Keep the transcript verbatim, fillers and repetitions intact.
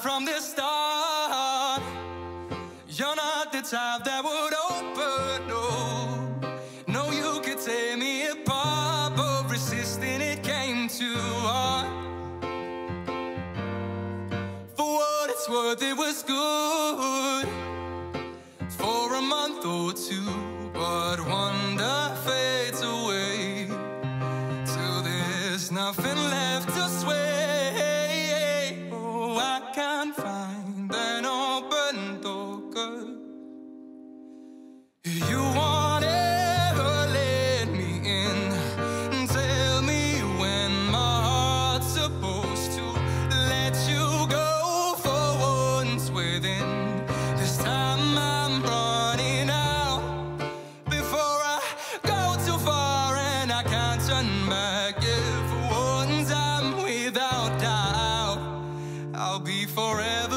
from the start. You're not the type that would open, no. No, you could tear me apart, but resisting it came too hard. For what it's worth, it was good for a month or two, but wonder fades away till there's nothing left to sway. Oh, I can't find an open door, 'cause you won't ever let me in. Tell me when my heart's supposed to let you go for once within. This time I'm running out before I go too far, and I can't turn back. Yeah, for once I'm without doubt, I'll be forever